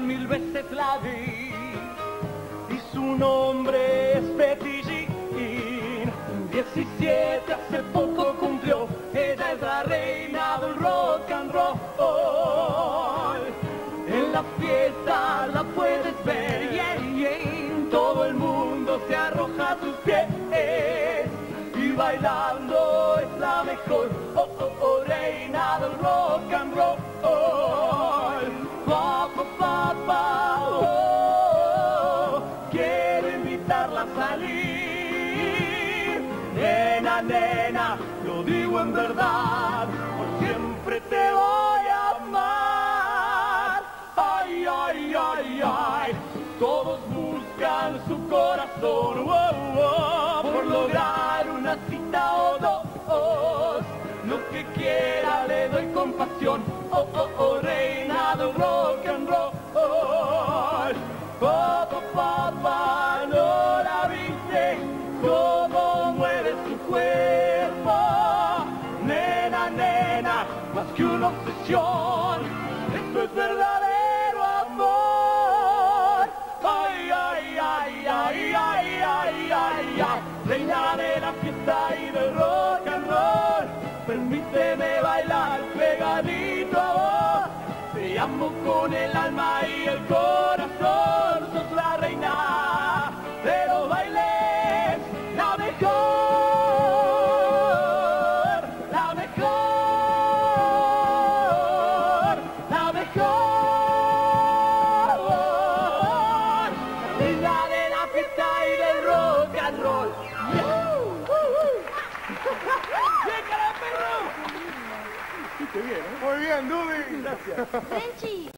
1000 veces la vi y su nombre es Betty Jean. 17 hace poco cumplió, ella es la reina del rock and roll. En la fiesta la puedes ver, yeah, yeah. Todo el mundo se arroja a sus pies y bailando es la mejor, oh, oh, oh, reina del rock and roll. Pa, pa, pa, pa, oh, quiero invitarla a salir. Nena, nena, lo digo en verdad, por siempre te voy a amar. Ay, ay, ay, ay, todos buscan su corazón, oh, oh, por lograr una cita o dos. Lo que quiera le doy con pasión, oh, oh, oh, reina del rock and roll. Pa, pa, pa, pa, no la viste, cómo mueve su cuerpo. Nena, nena, más que una obsesión, esto es verdadero amor. Ay, ay, ay, ay, ay, ay, ay, ay, reina de la fiesta y del rock and roll. Permíteme bailar pegadito a vos, te amo con el alma y el corazón. Sos la reina de los bailes, la mejor, la mejor, la mejor, reina de la fiesta y del rock and roll. Muy bien, Dudy. Gracias. Frenchy.